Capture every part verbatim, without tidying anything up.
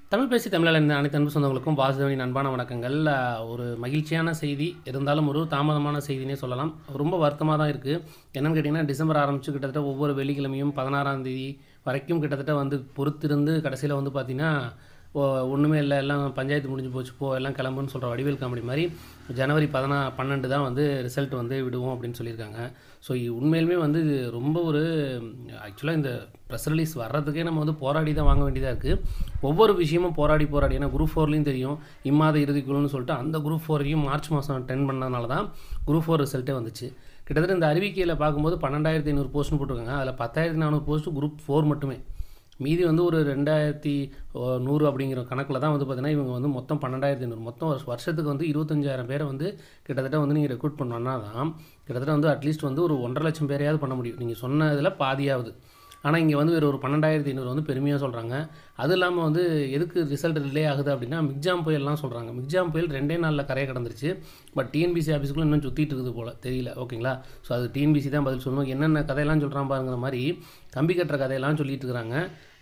தமிழ் பேசி தமிழில் இருந்த அனைத்து அன்பு சொந்தங்களுக்கும் வாசுதேவனின் அன்பான வணக்கங்கள். ஒரு மகிழ்ச்சியான செய்தி இருந்தாலும் ஒரு தாமதமான செய்தினே சொல்லலாம். ரொம்ப வருத்தமாக தான் இருக்குது. என்னென்னு கேட்டிங்கன்னா, டிசம்பர் ஆரம்பித்து கிட்டத்தட்ட ஒவ்வொரு வெள்ளிக்கிழமையும் பதினாறாம் தேதி வரைக்கும் கிட்டத்தட்ட வந்து பொறுத்திருந்து கடைசியில் வந்து பார்த்திங்கன்னா ஒன்றுமே இல்லை, எல்லாம் பஞ்சாயத்து முடிஞ்சு போச்சு, போ எல்லாம் கிளம்புன்னு சொல்கிற வடிவேல் காமெடி மாதிரி ஜனவரி பதினா பன்னெண்டு தான் வந்து ரிசல்ட் வந்து விடுவோம் அப்படின்னு சொல்லியிருக்காங்க. ஸோ உண்மையிலுமே வந்து ரொம்ப ஒரு ஆக்சுவலாக இந்த ப்ரெஸ் ரிலீஸ் வர்றதுக்கே நம்ம வந்து போராடி தான் வாங்க வேண்டியதாக இருக்குது. ஒவ்வொரு விஷயமும் போராடி போராடி ஏன்னா குரூப் ஃபோர்லேயும் தெரியும் இம்மாத இறுதிக்குழுன்னு சொல்லிட்டு அந்த குரூப் ஃபோரையும் மார்ச் மாதம் டென் பண்ணதுனால தான் குரூப் ஃபோர் ரிசல்ட்டே வந்துச்சு. கிட்டத்தட்ட இந்த அறிவிக்கையில் பார்க்கும்போது பன்னெண்டாயிரத்தி ஐநூறு போஸ்ட்னு போட்டிருக்காங்க. அதில் பத்தாயிரத்தி நானூறு போஸ்ட்டு குரூப் ஃபோர் மட்டுமே. மீதி வந்து ஒரு ரெண்டாயிரத்தி நூறு அப்படிங்கிற கணக்கில் தான் வந்து பார்த்திங்கன்னா இவங்க வந்து மொத்தம் பன்னெண்டாயிரத்தி ஐநூறு மொத்தம் வருஷத்துக்கு வந்து இருபத்தஞ்சாயிரம் பேரை வந்து கிட்டத்தட்ட வந்து நீங்கள் ரெக்ரூட் பண்ணோன்னா தான் கிட்டத்தட்ட வந்து அட்லீஸ்ட் வந்து ஒரு ஒன்றரை லட்சம் பேரையாவது பண்ண முடியும். நீங்கள் சொன்னதில் பாதியாவது. ஆனால் இங்கே வந்து வேறு ஒரு பன்னெண்டாயிரத்தி ஐநூறு வந்து பெருமையாக சொல்கிறாங்க. அது இல்லாமல் வந்து எதுக்கு ரிசல்ட் டிலே ஆகுது அப்படின்னா மிக்ஜாம் புயல்லாம் சொல்கிறாங்க. மிக்ஜாம் புயல் ரெண்டே நாளில் கரையை கடந்துருச்சு. பட் டிஎன்பிசி ஆஃபீஸுக்குள்ளே இன்னும் சுற்றிட்டு இருக்குது போல் தெரியல. ஓகேங்களா? ஸோ அது டிஎன்பிசி தான் பதில் சொல்லணும். என்னென்ன கதையெல்லாம் சொல்கிறான் பாருங்கிற மாதிரி கம்பி கட்டுற கதையெல்லாம் சொல்லிட்டு இருக்கிறாங்க.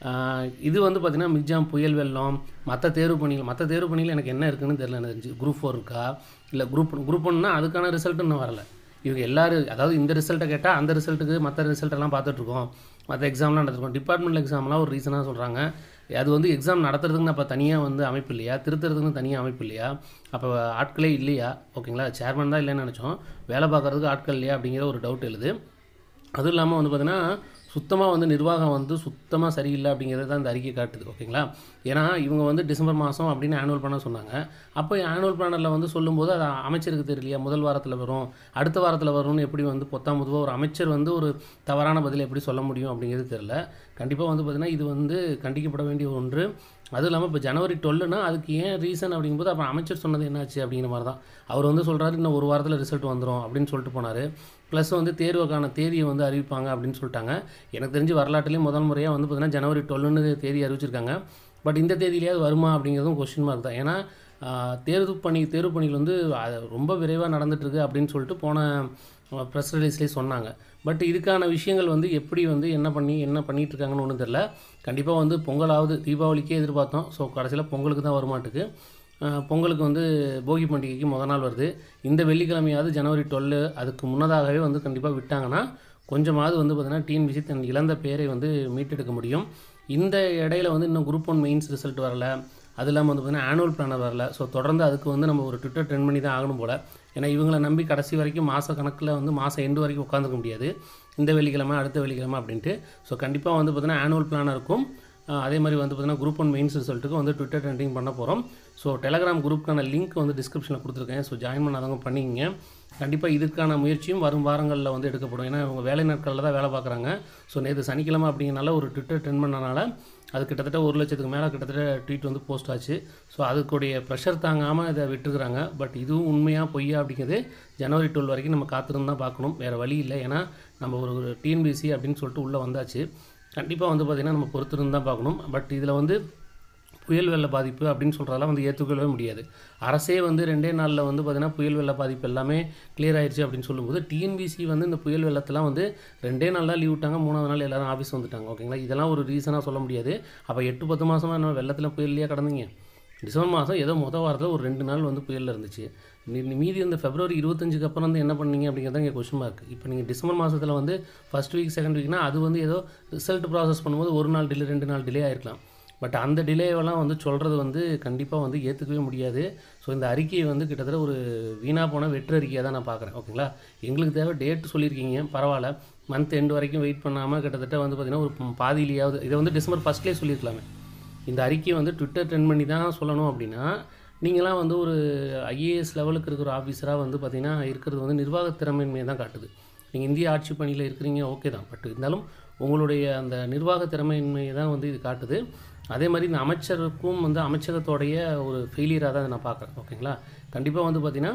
இது வந்து பார்த்திங்கன்னா மிக்ஜாம் புயல் வெள்ளம் மற்ற தேர்வு பணிகள் மற்ற தேர்வு பணிகள் எனக்கு என்ன இருக்குதுன்னு தெரியல. எனக்கு தெரிஞ்சு குரூப் ஃபோர் இருக்கா இல்லை குரூப் குரூப் ஒன்றுனா அதுக்கான ரிசல்ட்டு இன்னும் வரல. இவங்க எல்லோரும் அதாவது இந்த ரிசல்ட்டை கேட்டால் அந்த ரிசல்ட்டுக்கு மற்ற ரிசல்ட்டெல்லாம் பார்த்துட்ருக்கோம், மற்ற எக்ஸாம்லாம் நடத்திருக்கோம். டிபார்ட்மெண்டல் எக்ஸாம்லாம் ஒரு ரீசனாக சொல்கிறாங்க. அது வந்து எக்ஸாம் நடத்துறதுக்குன்னு அப்போ தனியாக வந்து அமைப்பு இல்லையா, திருத்துறதுக்குன்னு தனியாக அமைப்பு இல்லையா, அப்போ ஆட்களே இல்லையா? ஓகேங்களா? சேர்மன் தான் இல்லைன்னு நினச்சோம், வேலை பார்க்குறதுக்கு ஆட்கள் இல்லையா அப்படிங்கிற ஒரு டவுட் எழுது. அதுவும் இல்லாமல் வந்து பார்த்திங்கன்னா சுத்தமாக வந்து நிர்வாகம் வந்து சுத்தமாக சரியில்லை அப்படிங்கிறது தான் இந்த அறிக்கை காட்டுது. ஓகேங்களா? ஏன்னா இவங்க வந்து டிசம்பர் மாதம் அப்படின்னு ஆனுவல் பிளானர் சொன்னாங்க. அப்போ ஆனுவல் பிளானரில் வந்து சொல்லும்போது அது அமைச்சருக்கு தெரியலையா, முதல் வாரத்தில் வரும் அடுத்த வாரத்தில் வரும்னு எப்படி வந்து பொத்தாம் பொதுவாக ஒரு அமைச்சர் வந்து ஒரு தவறான பதிலை எப்படி சொல்ல முடியும் அப்படிங்கிறது தெரியல. கண்டிப்பாக வந்து பார்த்திங்கன்னா இது வந்து கண்டிக்கப்பட வேண்டிய ஒன்று. அதுவும் இல்லாமல் இப்போ ஜனவரி டுவெல்லுனா அதுக்கு ஏன் ரீசன் அப்படிங்கும்போது அப்போ அமைச்சர் சொன்னது என்னாச்சு அப்படிங்கிற மாதிரி தான். அவர் வந்து சொல்கிறாரு இன்னும் ஒரு வாரத்தில் ரிசல்ட் வந்துடும் அப்படின்னு சொல்லிட்டு போனார். ப்ளஸ் வந்து தேர்வுக்கான தேதியை வந்து அறிவிப்பாங்க அப்படின்னு சொல்லிட்டாங்க. எனக்கு தெரிஞ்சு வரலாற்றுலேயும் முதல் முறையாக வந்து பார்த்திங்கன்னா ஜனவரி டுவெல்லுன்னு தேதி அறிவிச்சிருக்காங்க. பட் இந்த தேதியிலேயாவது வருமா அப்படிங்கிறதும் கொஸ்டின் மார்க் தான். ஏன்னா தேர்வு பணி தேர்வு பணிகள் வந்து ரொம்ப விரைவாக நடந்துகிட்ருக்கு அப்படின்னு சொல்லிட்டு போன ப்ரெஸ் ரிலீஸ்லேயே சொன்னாங்க. பட் இதுக்கான விஷயங்கள் வந்து எப்படி வந்து என்ன பண்ணி என்ன பண்ணிகிட்ருக்காங்கன்னு ஒன்றும் தெரில. கண்டிப்பாக வந்து பொங்கலாவது தீபாவளிக்கே எதிர்பார்த்தோம். ஸோ கடைசியில் பொங்கலுக்கு தான் வருமாட்டுக்கு. பொங்கலுக்கு வந்து போகி பண்டிகைக்கு முதல் நாள் வருது. இந்த வெள்ளிக்கிழமையாவது ஜனவரி டுவெல்லு அதுக்கு முன்னதாகவே வந்து கண்டிப்பாக விட்டாங்கன்னா கொஞ்சமாவது வந்து பார்த்திங்கன்னா டிஎன்பிசி தன் இழந்த பேரை வந்து மீட்டெடுக்க முடியும். இந்த இடையில வந்து இன்னும் குரூப் ஒன் மெயின்ஸ் ரிசல்ட் வரல, அது இல்லாமல் வந்து பார்த்திங்கன்னா ஆனுவல் பிளானர் வரல. ஸோ தொடர்ந்து அதுக்கு வந்து நம்ம ஒரு ட்விட்டர் ட்ரெண்ட் பண்ணி தான் ஆகணும் போல். ஏன்னா இவங்களை நம்பி கடைசி வரைக்கும் மாத கணக்கில் வந்து மாதம் எண்டு வரைக்கும் உட்காந்துக்க முடியாது, இந்த வெள்ளிக்கிழமை அடுத்த வெள்ளிக்கிழமை அப்படின்ட்டு. ஸோ கண்டிப்பாக வந்து பார்த்திங்கன்னா ஆனுவல் பிளானருக்கும் அதே மாதிரி வந்து பார்த்திங்கன்னா குரூப் ஒன் மெயின்ஸ் ரிசல்ட்டுக்கு வந்து ட்விட்டர் ட்ரெண்டிங் பண்ண போகிறோம். ஸோ டெலகிராம் குரூப்புக்கான லிங்க் வந்து டிஸ்கிரிப்ஷனில் கொடுத்துருக்கேன். ஸோ ஜாயின் பண்ணாதவங்க பண்ணிக்கிங்க. கண்டிப்பாக இதுக்கான முயற்சியும் வரும் வாரங்களில் வந்து எடுக்கப்படும். ஏன்னா இவங்க வேலை நாட்களில் தான் வேலை பார்க்குறாங்க. ஸோ நேற்று சனிக்கிழமை அப்படிங்கிறனால ஒரு ட்விட்டர் ட்ரெண்ட் பண்ணனால அது கிட்டத்தட்ட ஒரு லட்சத்துக்கு மேலே கிட்டத்தட்ட ட்வீட் வந்து போஸ்ட் ஆச்சு. ஸோ அதுக்குடைய ப்ரெஷர் தாங்காமல் இதை விட்டுருக்குறாங்க. பட் இதுவும் உண்மையாக பொய்யா அப்படிங்கிறது ஜனவரி டுவெல் வரைக்கும் நம்ம காத்திருந்து தான் பார்க்கணும், வேறு வழி இல்லை. ஏன்னா நம்ம ஒரு டிஎன்பிசி அப்படின்னு சொல்லிட்டு உள்ளே வந்தாச்சு. கண்டிப்பாக வந்து பார்த்திங்கன்னா நம்ம பொறுத்திருந்து தான் பார்க்கணும். பட் இதில் வந்து புயல் வெள்ள பாதிப்பு அப்படின்னு சொல்கிறதெல்லாம் வந்து ஏற்றுக்கொள்ளவே முடியாது. அரசே வந்து ரெண்டே நாளில் வந்து பார்த்திங்கன்னா புயல் வெள்ள பாதிப்பு எல்லாமே கிளியர் ஆயிடுச்சு அப்படின்னு சொல்லும்போது டிஎன்பிசி வந்து இந்த புயல் வெள்ளத்தெல்லாம் வந்து ரெண்டே நாள் தான் லீவ் விட்டாங்க, மூணாவது நாள் எல்லோரும் ஆஃபீஸ் வந்துட்டாங்க. ஓகேங்களா? இதெல்லாம் ஒரு ரீசனாக சொல்ல முடியாது. அப்போ எட்டு பத்து மாதமாக நம்ம வெள்ளத்தில் புயல்லையே கடந்தீங்க. டிசம்பர் மாதம் ஏதோ மொதல் வாரத்தில் ஒரு ரெண்டு நாள் வந்து புயலில் இருந்துச்சு. மீதி இந்த ஃபெப்ரவரி இருபத்தஞ்சுக்கு அப்புறம் வந்து என்ன பண்ணீங்க அப்படிங்கிறது இங்கே கொஸ்டின் மார்க். இப்போ நீங்கள் டிசம்பர் மாதத்தில் வந்து ஃபஸ்ட் வீக் செகண்ட் வீக்னா அது வந்து ஏதோ ரிசல்ட் ப்ராசஸ் பண்ணும்போது ஒரு நாள் டிலே ரெண்டு நாள் டிலே ஆகிருக்கலாம். பட் அந்த டிலேவெல்லாம் வந்து சொல்கிறது வந்து கண்டிப்பாக வந்து ஏற்றுக்கவே முடியாது. ஸோ இந்த அறிக்கையை வந்து கிட்டத்தட்ட ஒரு வீணாக போன வெற்று அறிக்கையாக தான் நான் பார்க்குறேன். ஓகேங்களா? எங்களுக்கு தேவை டேட் சொல்லியிருக்கீங்க, பரவாயில்ல. மந்த் எண்டு வரைக்கும் வெயிட் பண்ணாமல் கிட்டத்தட்ட வந்து பார்த்திங்கன்னா ஒரு பாதியிலேயாவது இதை வந்து டிசம்பர் ஃபஸ்ட்லேயே சொல்லியிருக்கலாமே. இந்த அறிக்கையை வந்து ட்விட்டர் ட்ரெண்ட் பண்ணி தான் சொல்லணும் அப்படின்னா நீங்களாம் வந்து ஒரு ஐஏஎஸ் லெவலுக்கு இருக்கிற ஆஃபீஸராக வந்து பார்த்திங்கன்னா இருக்கிறது வந்து நிர்வாக திறமையின்மையை தான் காட்டுது. நீங்கள் இந்திய ஆட்சி பணியில் இருக்கிறீங்க, ஓகே தான். பட் இருந்தாலும் உங்களுடைய அந்த நிர்வாக திறமையின்மையை தான் வந்து இது காட்டுது. அதே மாதிரி இந்த அமைச்சருக்கும் வந்து அமைச்சகத்தோடைய ஒரு ஃபெயிலியராக தான் நான் பார்க்குறேன். ஓகேங்களா? கண்டிப்பாக வந்து பார்த்திங்கன்னா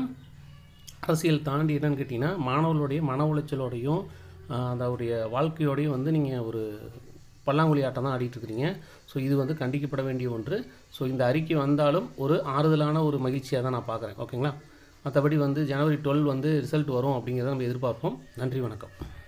அரசியல் தாண்டி என்னென்னு கேட்டிங்கன்னா மாணவர்களுடைய மன உளைச்சலோடையும் அதோடைய வாழ்க்கையோடையும் வந்து நீங்கள் ஒரு பல்லாங்குழி ஆட்டம் தான் ஆடிட்டுருக்கிறீங்க. ஸோ இது வந்து கண்டிக்கப்பட வேண்டிய ஒன்று. ஸோ இந்த அறிக்கை வந்தாலும் ஒரு ஆறுதலான ஒரு மகிழ்ச்சியாக தான் நான் பார்க்குறேன். ஓகேங்களா? மற்றபடி வந்து ஜனவரி டுவெல் வந்து ரிசல்ட் வரும் அப்படிங்கிறத நம்ம எதிர்பார்ப்போம். நன்றி, வணக்கம்.